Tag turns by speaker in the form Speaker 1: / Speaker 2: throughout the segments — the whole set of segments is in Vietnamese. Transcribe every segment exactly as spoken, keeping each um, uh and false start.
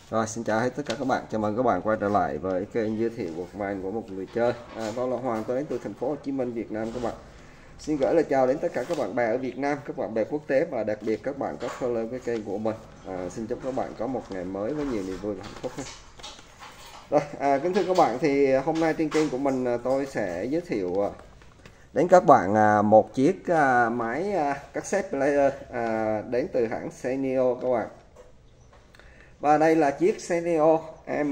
Speaker 1: Rồi, xin chào hết tất cả các bạn. Chào mừng các bạn quay trở lại với kênh giới thiệu cuộc màn của một người chơi. À, tôi là Hoàng, tôi đến từ thành phố Hồ Chí Minh, Việt Nam các bạn. Xin gửi lời chào đến tất cả các bạn bè ở Việt Nam, các bạn bè quốc tế và đặc biệt các bạn có follow cái kênh của mình. À, xin chúc các bạn có một ngày mới với nhiều niềm vui và hạnh phúc. Rồi, à, kính thưa các bạn, thì hôm nay trên kênh của mình tôi sẽ giới thiệu đến các bạn một chiếc máy cassette player đến từ hãng Sanyo các bạn. Và đây là chiếc Sanyo M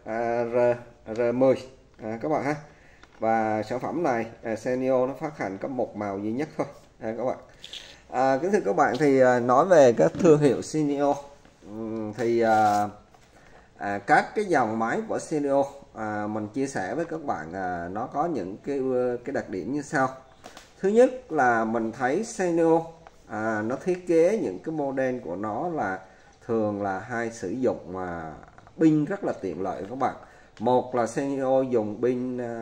Speaker 1: R mười à, các bạn ha. Và sản phẩm này à, Sanyo nó phát hành có một màu duy nhất thôi à, các bạn. À, kính thưa các bạn, thì à, nói về các thương hiệu Sanyo thì à, à, các cái dòng máy của Sanyo à, mình chia sẻ với các bạn à, nó có những cái cái đặc điểm như sau. Thứ nhất là mình thấy Sanyo à, nó thiết kế những cái model của nó là thường là hay sử dụng mà pin rất là tiện lợi các bạn. Một là Sanyo dùng pin uh,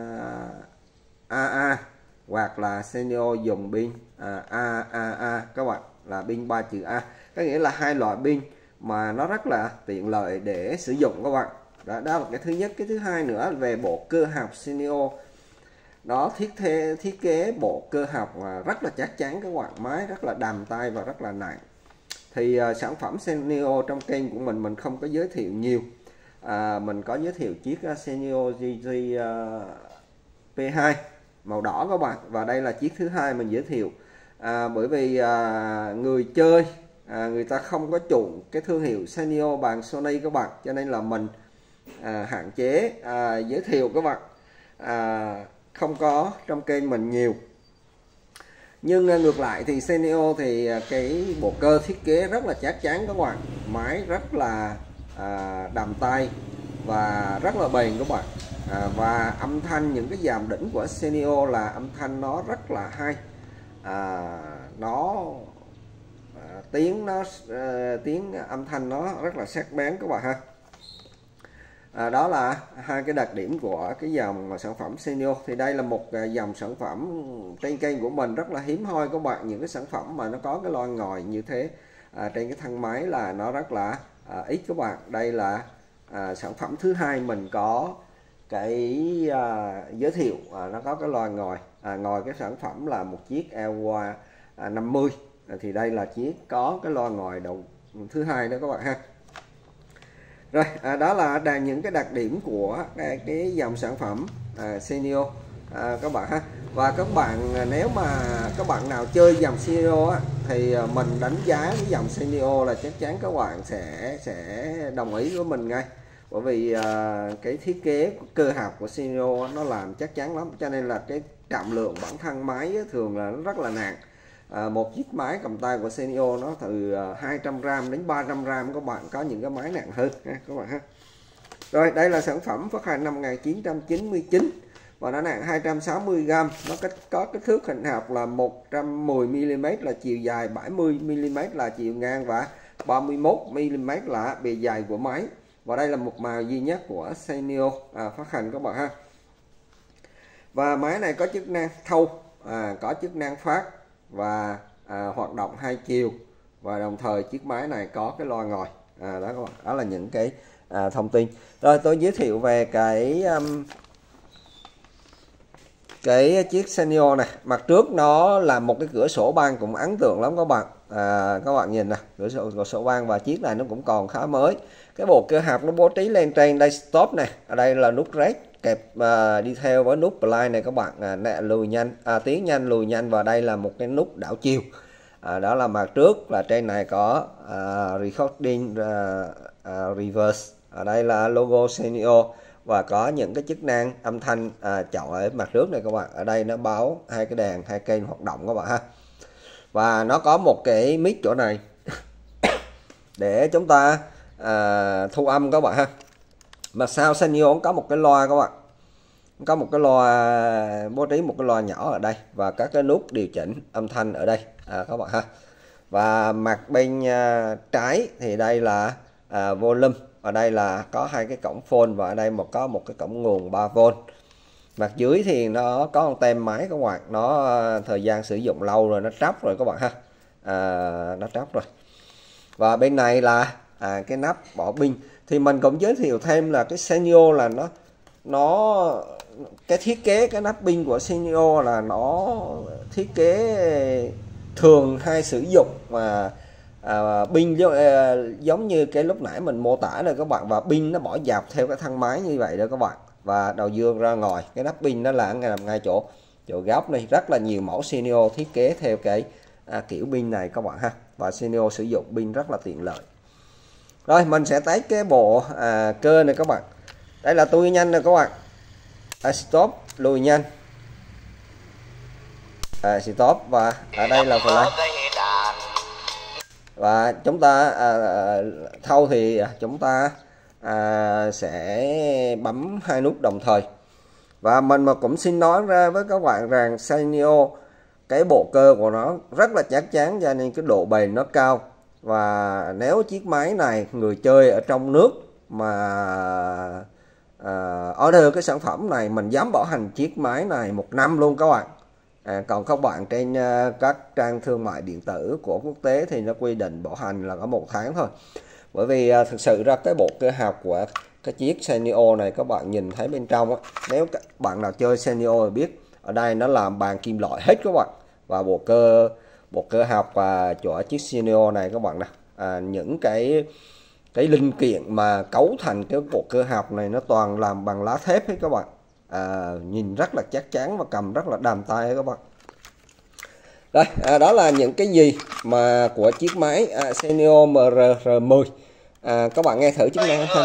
Speaker 1: a a hoặc là Sanyo dùng pin uh, a a a các bạn, là pin ba chữ A. Có nghĩa là hai loại pin mà nó rất là tiện lợi để sử dụng các bạn. Đó, đó là cái thứ nhất. Cái thứ hai nữa về bộ cơ học Sanyo, nó thiết kế thiết kế bộ cơ học mà rất là chắc chắn các bạn, máy rất là đầm tay và rất là nặng. Thì uh, sản phẩm Sanyo trong kênh của mình mình không có giới thiệu nhiều. À, mình có giới thiệu chiếc uh, Sanyo G G uh, P hai màu đỏ các bạn, và đây là chiếc thứ hai mình giới thiệu. À, bởi vì uh, người chơi uh, người ta không có chuộng cái thương hiệu Sanyo bằng Sony các bạn, cho nên là mình uh, hạn chế uh, giới thiệu các bạn, uh, không có trong kênh mình nhiều. Nhưng ngược lại thì Sanyo thì cái bộ cơ thiết kế rất là chắc chắn các bạn, máy rất là à, đầm tay và rất là bền các bạn. À, và âm thanh, những cái dàn đỉnh của Sanyo là âm thanh nó rất là hay. À, nó à, tiếng nó à, tiếng âm thanh nó rất là sắc bén các bạn ha. À, đó là hai cái đặc điểm của cái dòng sản phẩm Sanyo. Thì đây là một dòng sản phẩm trên kênh của mình rất là hiếm hoi các bạn. Những cái sản phẩm mà nó có cái loa ngòi như thế à, trên cái thân máy là nó rất là à, ít các bạn. Đây là à, sản phẩm thứ hai mình có cái à, giới thiệu à, nó có cái loa ngòi. À, ngòi cái sản phẩm là một chiếc Elwa à, năm mươi à, thì đây là chiếc có cái loa ngòi đầu thứ hai đó các bạn ha. Rồi, à, đó là đà, những cái đặc điểm của cái, cái dòng sản phẩm à, Sanyo à, các bạn ha. Và các bạn nếu mà các bạn nào chơi dòng Sanyo á, thì mình đánh giá cái dòng Sanyo là chắc chắn các bạn sẽ sẽ đồng ý với mình ngay. Bởi vì à, cái thiết kế cơ học của Sanyo nó làm chắc chắn lắm, cho nên là cái trọng lượng bản thân máy á, thường là nó rất là nặng. À, một chiếc máy cầm tay của Sanyo nó từ hai trăm gam đến ba trăm gam các bạn, có những cái máy nặng hơn ha, các bạn ha. Rồi, đây là sản phẩm phát hành năm một nghìn chín trăm chín mươi chín và nó nặng hai trăm sáu mươi gam. Nó có kích thước hình học là một trăm mười mi li mét là chiều dài, bảy mươi mi li mét là chiều ngang và ba mươi mốt mi li mét là bề dày của máy. Và đây là một màu duy nhất của Sanyo à, phát hành các bạn ha. Và máy này có chức năng thâu, à, có chức năng phát và à, hoạt động hai chiều, và đồng thời chiếc máy này có cái loa ngòi. À, đó các bạn, đó là những cái à, thông tin. Rồi tôi giới thiệu về cái um, cái chiếc Sanyo này. Mặt trước nó là một cái cửa sổ băng cũng ấn tượng lắm các bạn. À, các bạn nhìn nè, cửa sổ cửa sổ băng, và chiếc này nó cũng còn khá mới. Cái bộ cơ học nó bố trí lên trên đây stop này, ở đây là nút rec kẹp uh, đi theo với nút play này các bạn, à, nè, lùi nhanh, à, tiến nhanh lùi nhanh, và đây là một cái nút đảo chiều. À, đó là mặt trước, là trên này có uh, recording uh, uh, reverse, ở đây là logo Sanyo và có những cái chức năng âm thanh à, chọn ở mặt trước này các bạn. Ở đây nó báo hai cái đèn, hai kênh hoạt động các bạn ha. Và nó có một cái mic chỗ này để chúng ta à, thu âm các bạn ha. Mà sau Sanyo có một cái loa các bạn, có một cái loa, bố trí một cái loa nhỏ ở đây và các cái nút điều chỉnh âm thanh ở đây à, các bạn ha. Và mặt bên à, trái thì đây là à, volume, ở đây là có hai cái cổng phone, và ở đây một có một cái cổng nguồn ba vôn. Mặt dưới thì nó có con tem máy các bạn, nó thời gian sử dụng lâu rồi, nó tróc rồi các bạn ha, à, nó tróc rồi. Và bên này là à, cái nắp bỏ pin. Thì mình cũng giới thiệu thêm là cái Sanyo là nó nó cái thiết kế cái nắp pin của Sanyo là nó thiết kế thường hay sử dụng mà à, pin à, giống như cái lúc nãy mình mô tả rồi các bạn, và pin nó bỏ dọc theo cái thân máy như vậy đó các bạn, và đầu dương ra ngoài. Cái nắp pin nó là nằm ngay chỗ chỗ góc này. Rất là nhiều mẫu Sanyo thiết kế theo cái à, kiểu pin này các bạn ha, và Sanyo sử dụng pin rất là tiện lợi. Rồi mình sẽ test cái bộ à, cơ này các bạn. Đây là tôi nhanh rồi các bạn, à, stop lùi nhanh, à, stop, và ở đây là play. Và chúng ta à, thâu thì chúng ta à, sẽ bấm hai nút đồng thời. Và mình mà cũng xin nói ra với các bạn rằng Sanyo cái bộ cơ của nó rất là chắc chắn, cho nên cái độ bền nó cao. Và nếu chiếc máy này người chơi ở trong nước mà à, order cái sản phẩm này, mình dám bảo hành chiếc máy này một năm luôn các bạn. À, còn các bạn trên uh, các trang thương mại điện tử của quốc tế thì nó quy định bảo hành là có một tháng thôi. Bởi vì uh, thực sự ra cái bộ cơ học của cái chiếc Sanyo này các bạn nhìn thấy bên trong á, nếu các bạn nào chơi Sanyo thì biết ở đây nó làm bằng kim loại hết các bạn. Và bộ cơ bộ cơ học và chỗ chiếc Sanyo này các bạn nè, à, những cái cái linh kiện mà cấu thành cái bộ cơ học này nó toàn làm bằng lá thép hết các bạn. À, nhìn rất là chắc chắn và cầm rất là đàm tay các bạn. Đây, à, đó là những cái gì mà của chiếc máy à, Sanyo M R R mười. À, các bạn nghe thử chiếc này không?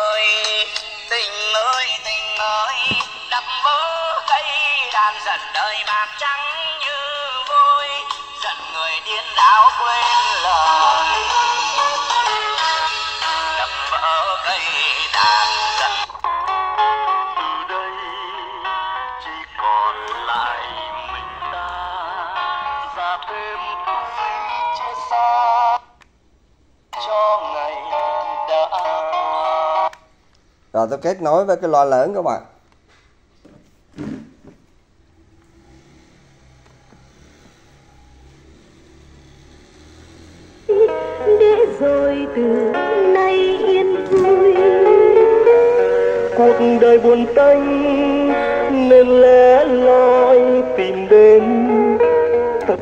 Speaker 1: Rồi tôi kết nối với cái loa lớn các bạn.
Speaker 2: Để rồi từ nay yên vui, cuộc đời buồn tênh nên lẻ loi tìm đến thật.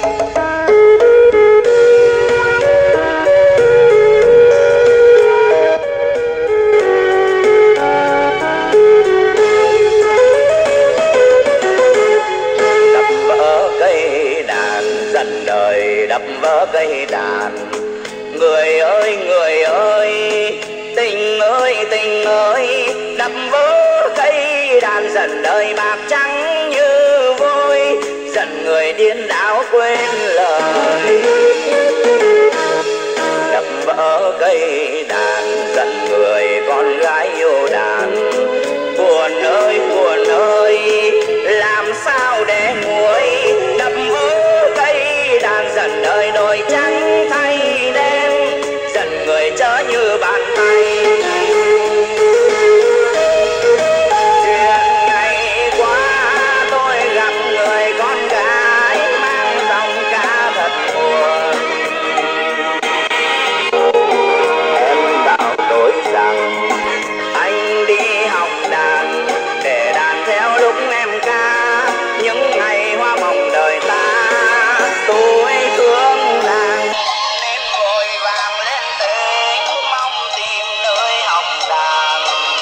Speaker 3: Cây đàn, người ơi người ơi, tình ơi tình ơi, đập vỡ cây đàn dần đời bạc trắng như vôi, dần người điên đảo quên lời. Đập vỡ cây đàn dần người con gái yêu đàn, buồn ơi buồn ơi, làm sao để nguôi. Đập vỡ cây đàn dần đời đôi trắng thay đen, dần người chớ như bàn tay. Chuyện ngày qua tôi gặp người con gái mang dòng ca thật buồn. Em bảo tôi rằng anh đi học đàn để đàn theo lúc em ca, những ngày hoa mộng đời ta tôi thương nàng nên vội vàng lên tỉnh mong tìm nơi học đàn.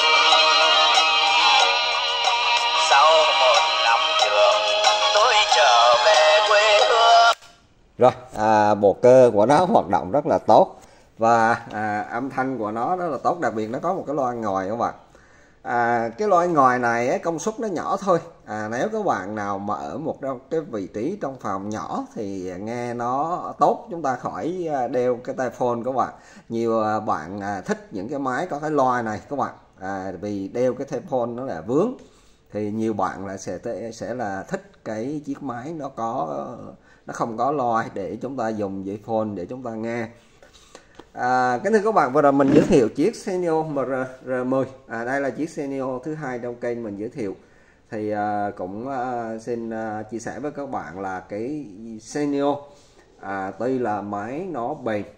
Speaker 3: Sau một năm trường tôi trở về quê hương.
Speaker 1: Rồi à, bộ cơ của nó hoạt động rất là tốt, và à, âm thanh của nó rất là tốt, đặc biệt nó có một cái loa ngòi các bạn. À, cái loa ngòi này ấy, công suất nó nhỏ thôi. À, nếu các bạn nào mà ở một cái vị trí trong phòng nhỏ thì nghe nó tốt, chúng ta khỏi đeo cái tai phone các bạn. Nhiều bạn à, thích những cái máy có cái loa này các bạn, à, vì đeo cái tai phone nó là vướng, thì nhiều bạn là sẽ sẽ là thích cái chiếc máy nó có nó không có loa để chúng ta dùng dây phone để chúng ta nghe. À, kính thưa các bạn, vừa rồi mình giới thiệu chiếc Sanyo M R R mười. À, đây là chiếc Sanyo thứ hai trong kênh mình giới thiệu. Thì à, cũng à, xin à, chia sẻ với các bạn là cái Sanyo à, tuy là máy nó bền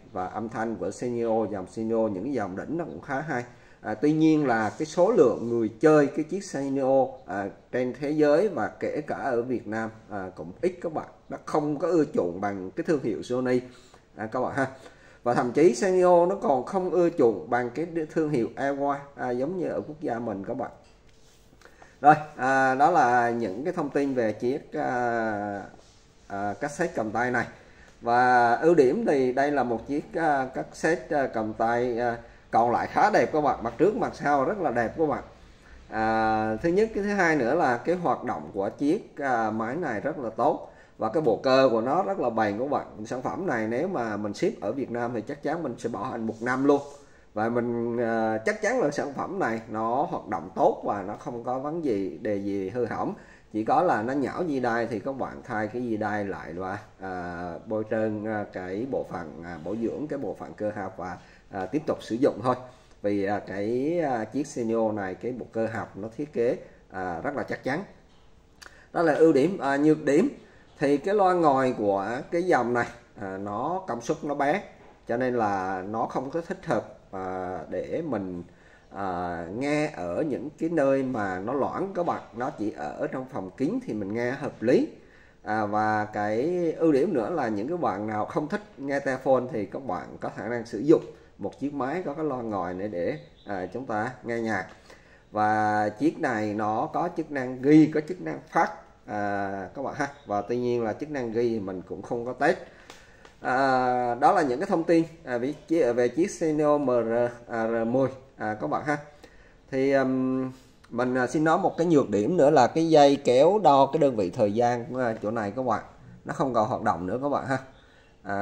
Speaker 1: và âm thanh của Sanyo, dòng Sanyo những cái dòng đỉnh nó cũng khá hay. À, tuy nhiên là cái số lượng người chơi cái chiếc Sanyo à, trên thế giới và kể cả ở Việt Nam à, cũng ít các bạn, nó không có ưa chuộng bằng cái thương hiệu Sony à, các bạn ha. Và thậm chí Sanyo nó còn không ưa chuộng bằng cái thương hiệu Aiwa à, giống như ở quốc gia mình các bạn. Rồi à, đó là những cái thông tin về chiếc à, à, cassette cầm tay này. Và ưu điểm thì đây là một chiếc à, cassette à, cầm tay à, còn lại khá đẹp các bạn, mặt trước mặt sau rất là đẹp các bạn. À, thứ nhất, cái thứ hai nữa là cái hoạt động của chiếc à, máy này rất là tốt và cái bộ cơ của nó rất là bền các bạn. Sản phẩm này nếu mà mình ship ở Việt Nam thì chắc chắn mình sẽ bảo hành một năm luôn, và mình à, chắc chắn là sản phẩm này nó hoạt động tốt và nó không có vấn gì đề gì hư hỏng. Chỉ có là nó nhão dây đai thì các bạn thay cái dây đai lại và à, bôi trơn à, cái bộ phận à, bảo dưỡng cái bộ phận cơ học và à, tiếp tục sử dụng thôi. Vì à, cái à, chiếc Sanyo này cái bộ cơ học nó thiết kế à, rất là chắc chắn. Đó là ưu điểm. À, nhược điểm thì cái loa ngồi của cái dòng này à, nó công suất nó bé, cho nên là nó không có thích hợp à, để mình à, nghe ở những cái nơi mà nó loãng các bạn. Nó chỉ ở trong phòng kín thì mình nghe hợp lý. À, và cái ưu điểm nữa là những cái bạn nào không thích nghe tai phone thì các bạn có khả năng sử dụng một chiếc máy có cái loa ngồi để để à, chúng ta nghe nhạc. Và chiếc này nó có chức năng ghi, có chức năng phát à, các bạn ha. Và tuy nhiên là chức năng ghi mình cũng không có test. À, đó là những cái thông tin à, về, về chiếc Sanyo M R mười à, các bạn ha. Thì um, mình xin nói một cái nhược điểm nữa là cái dây kéo đo cái đơn vị thời gian chỗ này các bạn, nó không còn hoạt động nữa các bạn ha. À,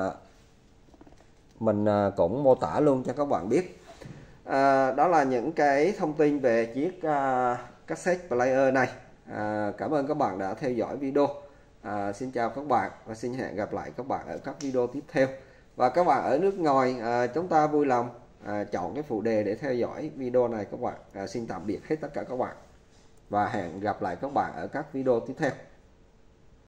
Speaker 1: mình cũng mô tả luôn cho các bạn biết. À, đó là những cái thông tin về chiếc uh, cassette player này. À, cảm ơn các bạn đã theo dõi video. À, xin chào các bạn và xin hẹn gặp lại các bạn ở các video tiếp theo. Và các bạn ở nước ngoài à, chúng ta vui lòng à, chọn cái phụ đề để theo dõi video này các bạn. À, xin tạm biệt hết tất cả các bạn và hẹn gặp lại các bạn ở các video tiếp theo.